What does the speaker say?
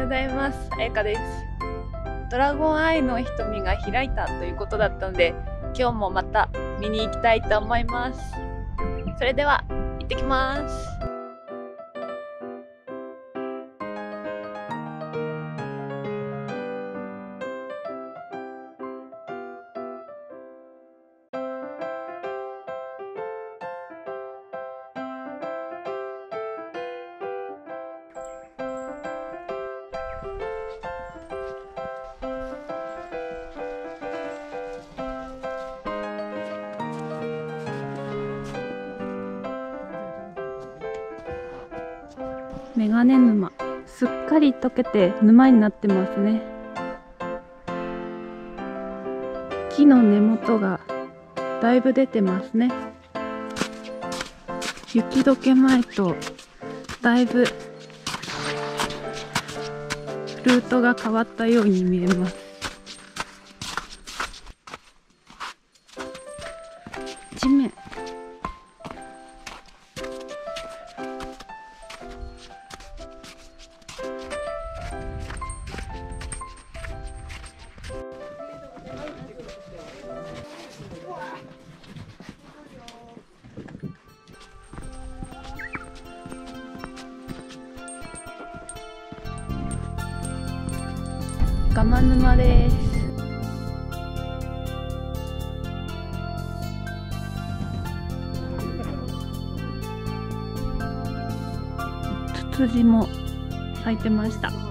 ございます。あやかです。ドラゴンアイの瞳が開いたということだったので、今日もまた見に行きたいと思います。それでは行ってきます。メガネ沼、すっかり溶けて沼になってますね。木の根元がだいぶ出てますね。雪解け前とだいぶルートが変わったように見えます。地面、ガマ沼です。ツツジも咲いてました。